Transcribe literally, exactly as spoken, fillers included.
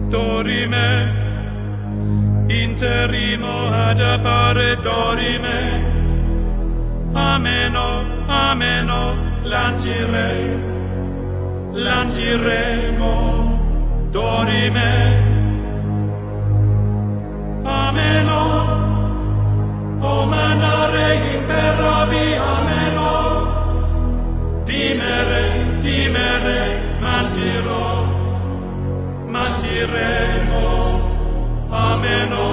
dorime, interimo ad appare dorime, ameno, ameno, lancire, lanciremo, dorime, ameno, o manare imperavi, ameno, timere, timere, manciro, manciremo, ameno.